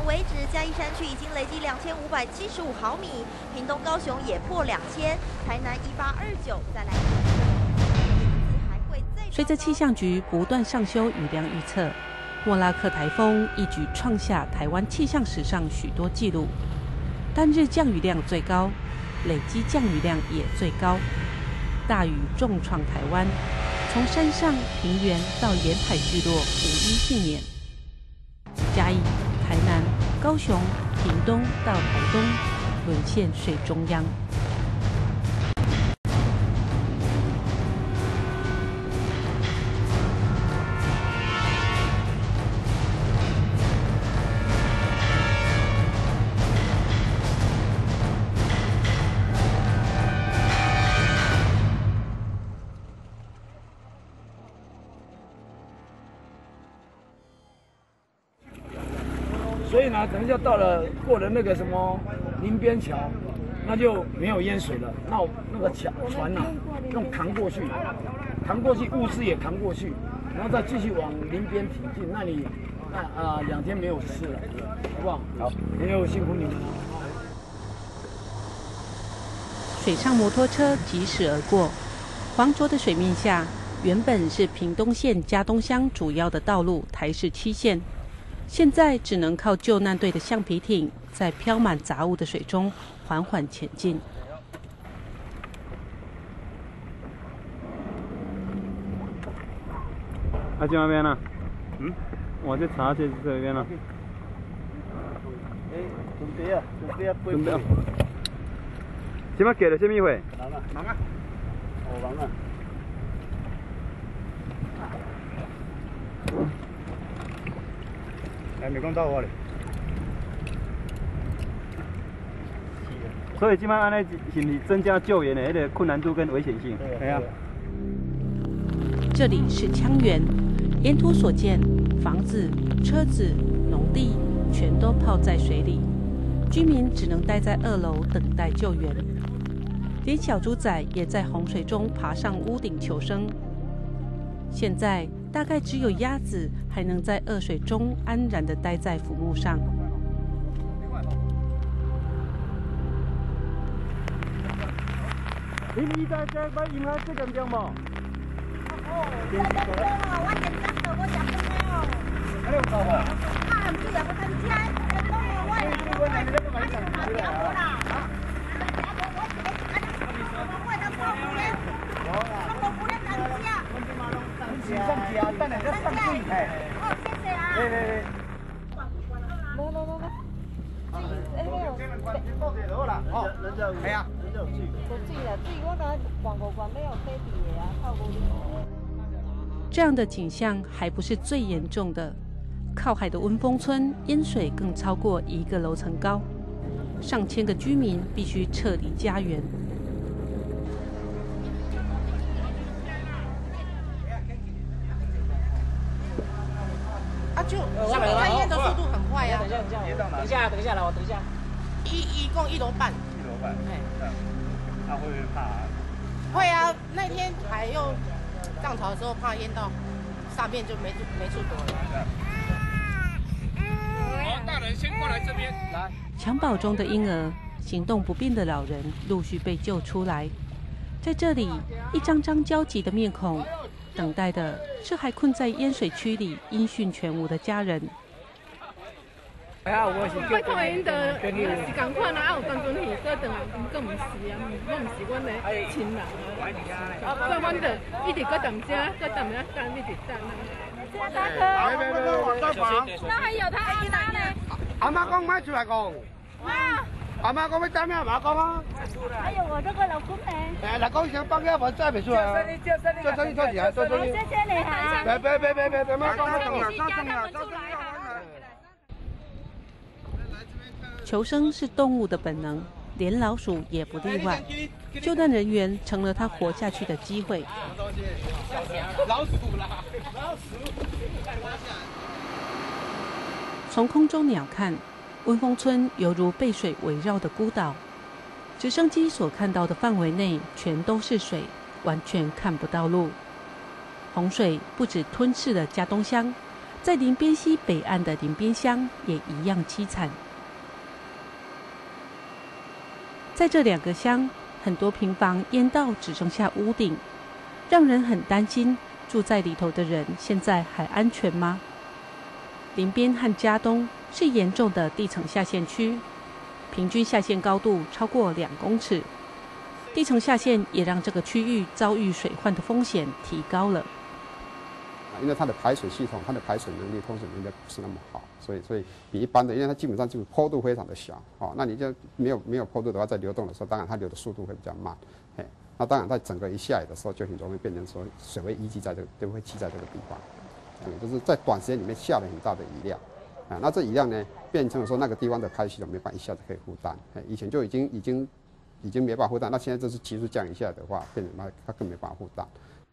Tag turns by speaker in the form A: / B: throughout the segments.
A: 为止，嘉义山区已经累积2575毫米，屏东、高雄也破2000，台南1829，再来。
B: 随着气象局不断上修雨量预测，莫拉克台风一举创下台湾气象史上许多纪录，单日降雨量最高，累积降雨量也最高，大雨重创台湾，从山上、平原到沿海聚落无一幸免。嘉义、台南、高雄、屏东到台东，沦陷水中央。
C: 所以呢，等一下到了过了那个什么林边桥，那就没有淹水了。那个船啊，用扛过去，物资也扛过去，然后再继续往林边挺进。那你2天没有事了，好不好？好，也有辛苦你们了。
B: 水上摩托车疾驶而过，黄浊的水面下，原本是屏东县嘉东乡主要的道路台市7线。现在只能靠救难队的橡皮艇，在漂满杂物的水中缓缓前进。
D: 去那边呢？我就查去这边了。准备啊！今麦给了什么货？忙啊！忙啊！还没讲到我嘞，所以今晚安尼是不是增加救援的那个困难度跟危险性？对啊。
B: 这里是枪园，沿途所见，房子、车子、农地全都泡在水里，居民只能待在2楼等待救援，连小猪仔也在洪水中爬上屋顶求生。现在大概只有鸭子还能在恶水中安然地待在浮木上。
D: 你在这把银行这点钟吗？
E: 我点我讲我讲不了。
D: 还有搞啊？
E: 不是我参加，
D: 上去啊，等下再上去。
E: 哦，谢谢啊。
D: 来。系啊，人就有水。
E: 有水啦，水我甲逛5关要有底的啊，靠5里。
B: 这样的景象还不是最严重的，靠海的温峰村淹水更超过1个楼层高，上千个居民必须撤离家园。
F: 像你看淹的速度很快呀。
G: 等一下，来，我等一下。
F: 一共1楼半。1
G: 楼半。哎。他会不会怕？
F: 会啊，那天还又涨潮的时候，怕淹到上面就没处躲了。
G: 好，大人先过来这边来。
B: 襁褓中的婴儿、行动不便的老人陆续被救出来，在这里，一张张焦急的面孔。等待的是还困在淹水区里音讯全无的家人。
H: 拜托因的是共款啊，有当阵去过转来，佫唔是啊，我唔是阮的亲人啊，所以阮就一直佫等遮，等一直等啊。
E: 那还有他阿妈呢？
D: 阿妈讲卖出来讲。阿妈讲要等咩？阿妈讲啊。
E: 还有我这个老公呢？
D: 老公想放假，我再没出来啊。做生意做起来，做生意。
E: 谢谢你哈。
D: 别，妈讲了，
B: 求生是动物的本能，连老鼠也不例外。救难人员成了它活下去的机会。
G: 老鼠啦！
B: 从空中鸟看，温峰村犹如被水围绕的孤岛。直升机所看到的范围内全都是水，完全看不到路。洪水不止吞噬了嘉东乡， 在林边溪北岸的林边乡也一样凄惨。在这2个乡，很多平房淹到只剩下屋顶，让人很担心住在里头的人现在还安全吗？林边和嘉东是严重的地层下陷区，平均下陷高度超过2公尺。地层下陷也让这个区域遭遇水患的风险提高了。
I: 因为它的排水系统、它的排水能力、通水能力不是那么好，所以比一般的，因为它基本上就是坡度非常的小，那你就没有坡度的话，在流动的时候，当然它流的速度会比较慢，那当然在整个一下雨的时候，就很容易变成说水会积在这个，就会积在这个地方，就是在短时间里面下了很大的雨量，那这雨量呢，变成说那个地方的排水系统没办法一下子可以负担，以前就已经没办法负担，那现在这是急速降雨下来的话，变成它更没办法负担。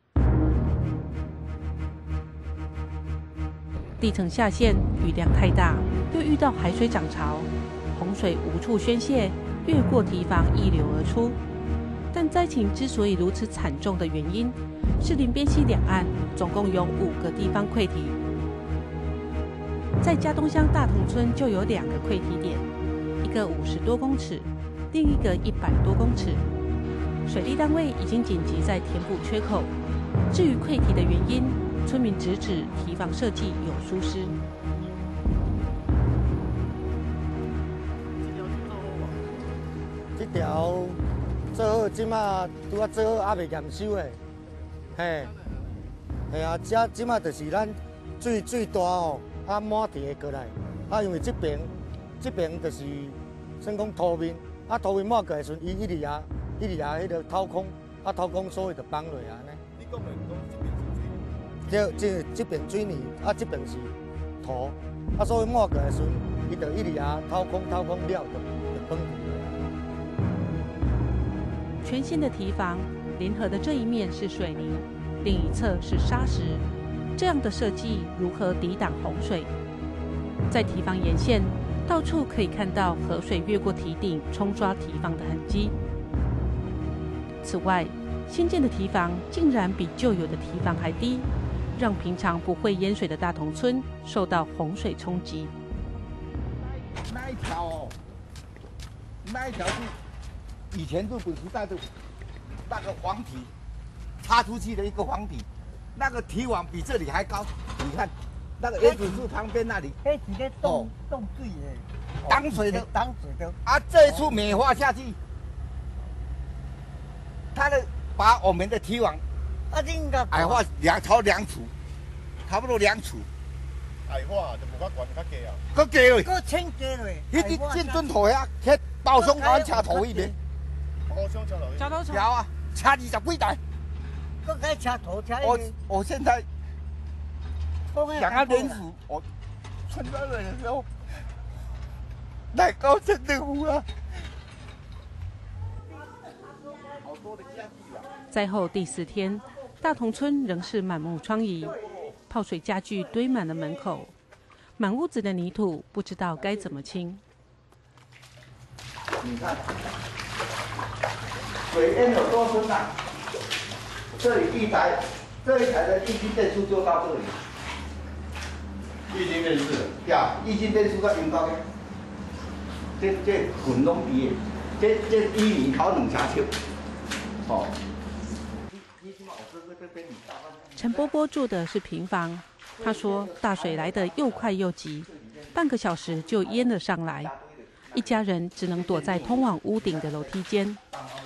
B: 地层下陷，雨量太大，又遇到海水涨潮，洪水无处宣泄，越过堤防溢流而出。但灾情之所以如此惨重的原因，是林边溪两岸总共有5个地方溃堤。在嘉东乡大同村就有2个溃堤点，一个50多公尺，另一个100多公尺。水利单位已经紧急在填补缺口。至于溃堤的原因，村民直指堤防设计有疏失。
J: 这条做好，即马拄啊做好，还未验收诶，嘿啊，即马就是咱水大吼，满堤过来，因为这边就是算讲土面，土面满过来时阵，伊一直迄个掏空，掏空所以就崩落安尼。你讲这边水泥，这边是土，所以满过来时阵，伊就一直掏空了就崩去。
B: 全新的堤防，临河的这一面是水泥，另一侧是砂石，这样的设计如何抵挡洪水？在堤防沿线，到处可以看到河水越过堤顶冲刷堤防的痕迹。此外，新建的堤防竟然比旧有的堤防还低，让平常不会淹水的大同村受到洪水冲击。
D: 那一条是以前日本时代的那个黄堤插出去的一个黄堤，那个堤网比这里还高。你看那个椰子树旁边那里，
E: 那几个冻水的，
D: 挡水的。这一处美化下去，它的把我们的堤网矮化超2尺，差不多2尺。
K: 矮化就无法管较低啊。
D: 佮低嘞。
E: 佮轻低嘞。
D: 迄啲建墩头遐，迄包厢湾车头迄边。
K: 包厢车头。
D: 车头桥啊，车20几台。
E: 佮该车头车。
D: 我现在想要联署，我村庄的时候来高层政府啊。
B: 灾后第4天，大同村仍是满目疮痍，泡水家具堆满了门口，满屋子的泥土，不知道该怎么清。
D: 你看，水淹有多深啊？这里一台的液晶电视就到这里。
K: 液晶电视。
D: 呀，液晶电视个用到的，这滚拢比的，这1年考2车车，哦。
B: 陈波波住的是平房，他说大水来得又快又急，半个小时就淹了上来，一家人只能躲在通往屋顶的楼梯间。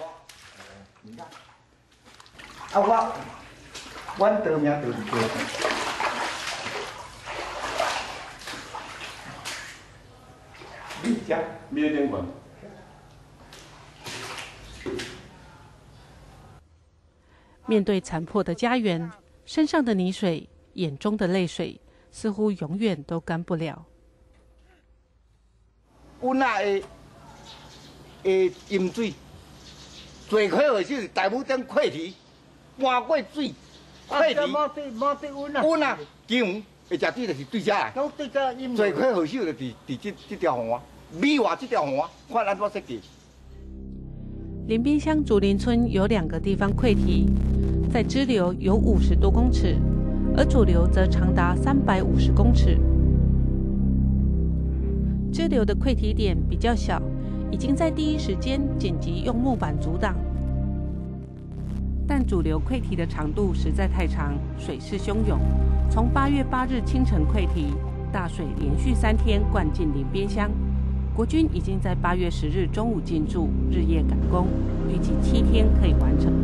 D: 我得名就是这。你家没人管。
B: 面对残破的家园，身上的泥水，眼中的泪水，似乎永远都干不了。
D: 阮那会淹水，最快的就是大武顶溃堤，满过水，溃堤。
E: 满对阮啊。
D: 阮啊，基本会食水就是对遮啦。
E: 对遮淹。
D: 最快好手就是这条河，美化这条河，看咱怎设计。
B: 林边乡竹林村有2个地方溃堤，在支流有50多公尺， 而主流则长达350公尺。支流的溃堤点比较小，已经在第一时间紧急用木板阻挡。但主流溃堤的长度实在太长，水势汹涌。从8月8日清晨溃堤，大水连续3天灌进林边乡。国军已经在8月10日中午进驻，日夜赶工，预计7天可以完成。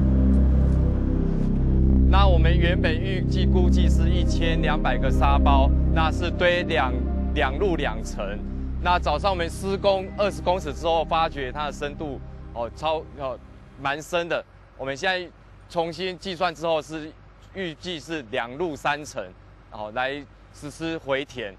L: 那我们原本估计是1200个沙包，那是堆两路2层。那早上我们施工20公尺之后，发觉它的深度蛮深的。我们现在重新计算之后，是预计是2路3层，来实施回填。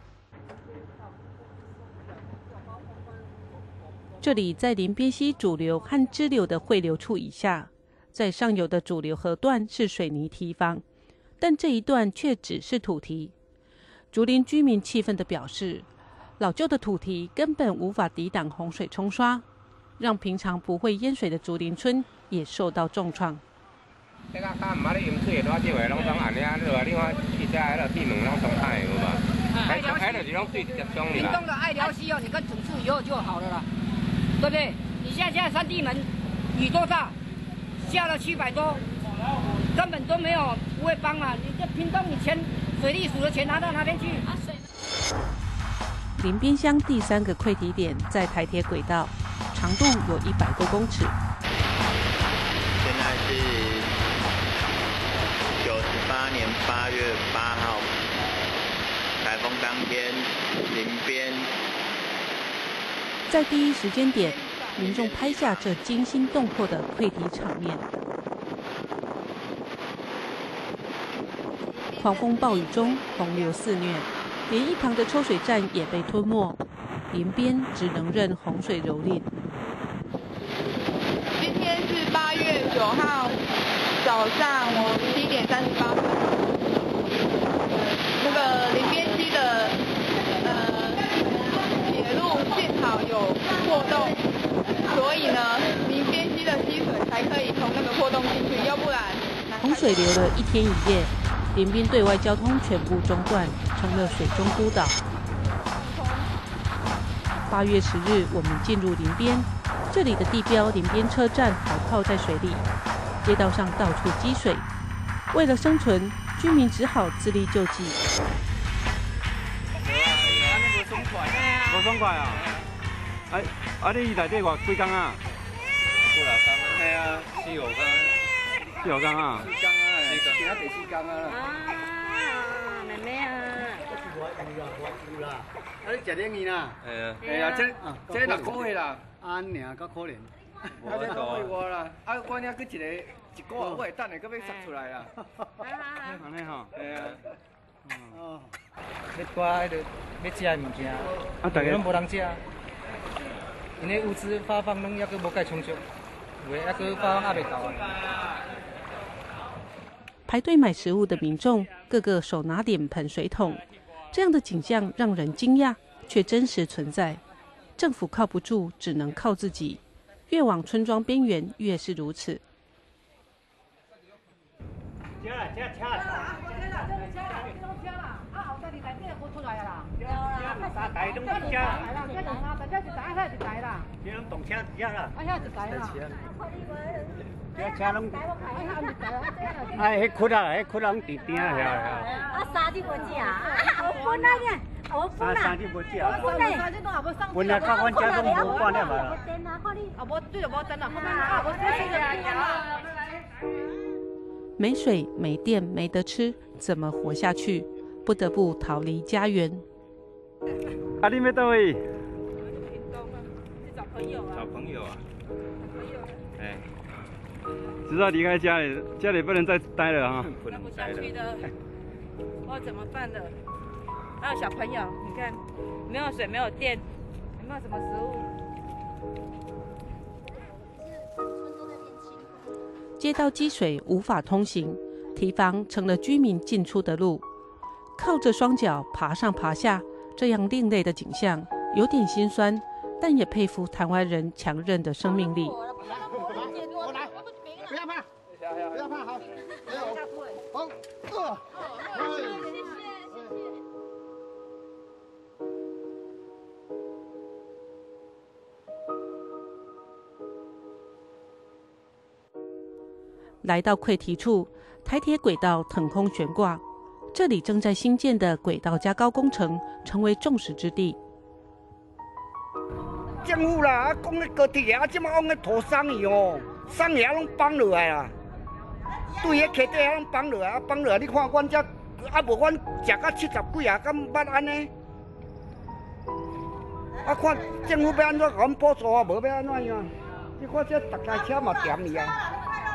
B: 这里在林边溪主流和支流的汇流处以下，在上游的主流河段是水泥堤防，但这一段却只是土堤。竹林居民气愤地表示，老旧的土堤根本无法抵挡洪水冲刷，让平常不会淹水的竹林村也受到重创。
M: 这个较唔捌咧淹水的，多少个拢总安尼啊，另外其他迄个闭门拢总开有嘛？还就是拢水直接冲你啦。屏东的爱寮溪哦，你跟整治以后就好了啦，对不对？你现在三地门雨多大，下了700多，根本都没有不会帮啊！你这屏东以前水利署的钱拿到哪边去？
B: 林边乡第3个溃堤点在台铁轨道，长度有100多公尺。
N: 现在是98年8月8号，台风当天，林边。
B: 在第一时间点，民众拍下这惊心动魄的溃堤场面。狂风暴雨中，洪流肆虐，连一旁的抽水站也被吞没，林边只能任洪水蹂躏。
O: 今天是8月9号早上7点38分，那个林边溪的铁路幸好有破洞，所以呢，林边溪的溪水才可以从那个破洞进去，要不然
B: 洪水流了1天1夜，林边对外交通全部中断，成了水中孤岛。8月10日，我们进入林边，这里的地标林边车站还泡在水里，街道上到处积水。为了生存，居民只好自力救济。
P: 无爽快啊！你内底偌几工啊？5、6工啊。嘿啊，4、5工。4、5工啊。4工啊，今仔第4工啊啦。
E: 妹妹啊。
P: 有啦，你食冷面啦？嘿啊，这6个月啦。安尔，够可怜。这6个月啦，我俩去一个月，我会等下，搁要杀出来啦。安尼吼。嘿啊。哦。要挂迄个要食的物件，大家拢无人食。因为物资发放拢抑阁无介充足，有诶抑阁发放也未到啊。
B: 排队买食物的民众，个个手拿脸盆水桶，这样的景象让人惊讶，却真实存在。政府靠不住，只能靠自己。越往村庄边缘，越是如此。
P: 车拢，迄窟啊，迄窟拢伫边啊，
E: 3日无食啊，有分啊个，有分啊，3日无食，有分嘞，
P: 分啊，到阮遮拢无半粒啊。
F: 无水就无灯了，无水就
B: 没水、没电、没得吃，怎么活下去？不得不逃离家园。
P: 你要倒位？
F: 找朋友啊。
P: 找朋友啊。哎。知道离开家里，家里不能再待了啊！
F: 不能待了。我怎么办的？还有小朋友，你看，没有水，没有电，有没有什么食物？
B: 街道积水，无法通行，堤防成了居民进出的路。靠着双脚爬上爬下，这样另类的景象，有点心酸，但也佩服台湾人强韧的生命力。
D: 不要怕，不要怕，好，好，
B: 来到溃堤处，台铁轨道腾空悬挂，这里正在新建的轨道加高工程成为众矢之的。
Q: 政府啦，讲迄高铁啊，即马往迄土松去哦，松叶拢放落来啦，对迄溪底啊拢放落来，放落来，你看阮遮啊无阮食到70几啊，敢捌安尼？啊，看政府要安怎甲阮补助啊，无要安怎样？你看这逐台车嘛点去啊。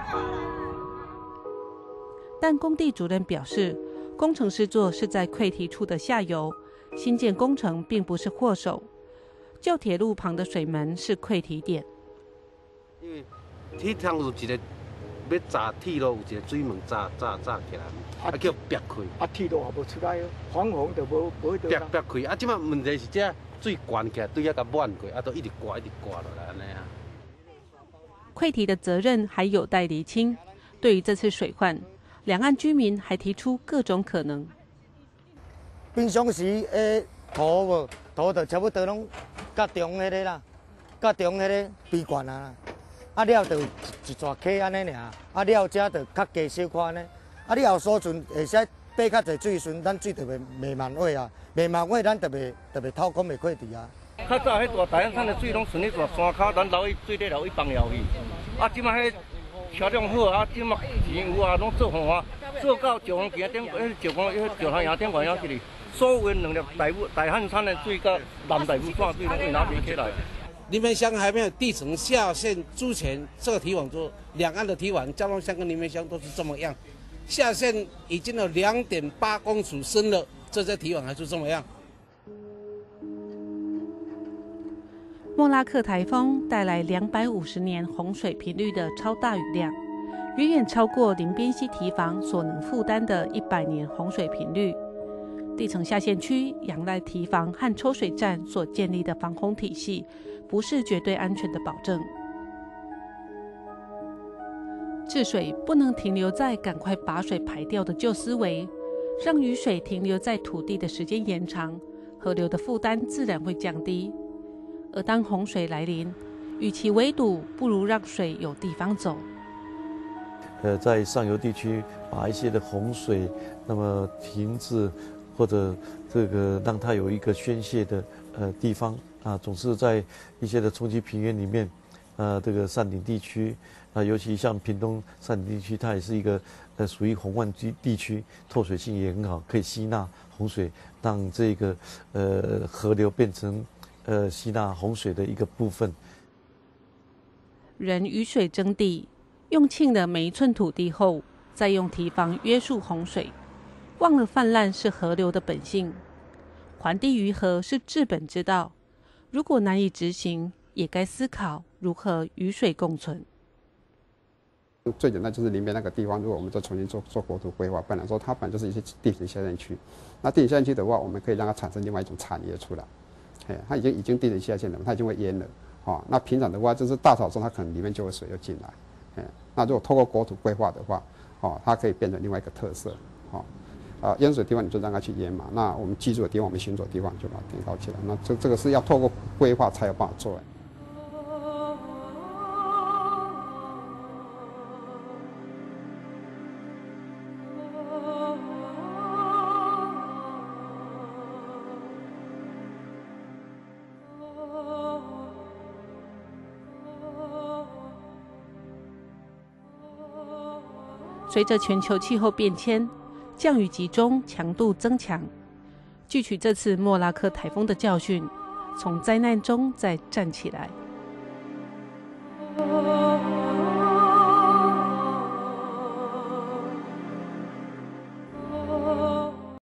B: 但工地主任表示，工程施作是在溃堤处的下游，新建工程并不是祸首。旧铁路旁的水门是溃堤点。
R: 因为铁塘有一个要炸铁路，有一个水门炸起来，叫逼开。
Q: 铁路也无出来，防洪就无
R: 逼开。即摆问题是这水灌起来，对遐甲满过，都一直刮落来安尼啊。
B: 溃堤的责任还有待厘清。对于这次水患，两岸居民还提出各种可能。
J: 平常时土就差不多拢甲中迄个啦，甲中迄个比悬啊，啊了就一撮溪安尼尔，啊了遮就较低小块安尼，啊你后所阵会使爬较侪水时，咱水就袂漫化啊，袂漫化咱就袂透光袂溃堤啊。
Q: 较早迄大台山的水拢顺迄大山骹，咱流去水底流去放了去，啊即马迄销量好啊，即马钱有啊，拢做好啊，做到石峰墘顶，石潭墘顶管遐去哩。所有的能力大汉山的水跟南大屿山水拢会拿连起来。
S: 林边乡还没有地层下陷之前，这个堤防就两岸的堤防，交通乡跟林边乡都是这么样，下陷已经有2.8公尺深了，这些堤防还是这么样。
B: 莫拉克台风带来250年洪水频率的超大雨量，远远超过林边溪堤防所能负担的100年洪水频率。地层下陷区仰赖堤防和抽水站所建立的防洪体系，不是绝对安全的保证。治水不能停留在赶快把水排掉的旧思维，让雨水停留在土地的时间延长，河流的负担自然会降低。而当洪水来临，与其围堵，不如让水有地方走。
T: 在上游地区把一些的洪水那么停滞，或者这个让它有一个宣泄的地方啊，总是在一些的冲积平原里面，这个山顶地区啊，尤其像屏东山顶地区，它也是一个属于洪患地区，透水性也很好，可以吸纳洪水，让这个河流变成吸纳洪水的一个部分。
B: 人与水争地，用尽了每一寸土地后，再用堤防约束洪水。忘了泛滥是河流的本性，还地于河是治本之道。如果难以执行，也该思考如何与水共存。
I: 最简单就是林边那个地方，如果我们再重新做国土规划，本来说它本来就是一些地形下陷区，那地形下陷区的话，我们可以让它产生另外一种产业出来。它已经地形下陷了，它已经会淹了。那平常的话，就是大潮中它可能里面就有水又进来。那如果透过国土规划的话，它可以变成另外一个特色。淹水地方你就让它去淹嘛，那我们居住的地方，我们行走的地方就把它填高起来。那这个是要透过规划才有办法做。
B: 随着全球气候变迁，降雨集中，强度增强。汲取这次莫拉克台风的教训，从灾难中再站起来。